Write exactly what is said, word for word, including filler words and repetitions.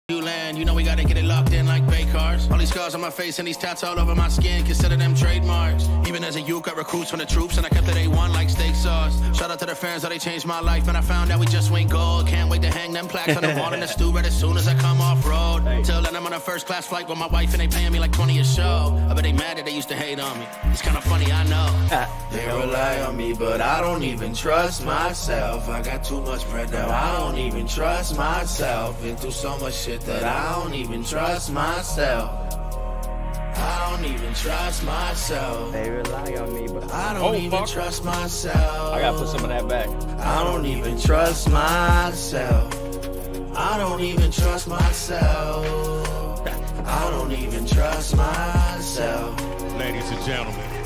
New land, you know we gotta get it locked in like Bay cars. All these scars on my face and these tats all over my skin, consider them trademarks. Even as a youth, got recruits from the troops and I kept it A one like steak sauce. Shout out to the fans, how they changed my life and I found out we just went gold. Can't wait to hang them plaques on the wall in the stew right as soon as I come off road. Till then I'm on a first class flight with my wife and they paying me like twenty a show. I bet they mad that they used to hate on me. It's kinda funny, I know. They rely on me, but I don't even trust myself. I got too much bread now, I don't even trust myself. Been through so much shit that I don't even trust myself. I don't even trust myself. They rely on me, but I don't Oh, even fuck. trust myself. I gotta put some of that back. I don't even trust myself. I don't even trust myself. I don't even trust myself. Ladies and gentlemen,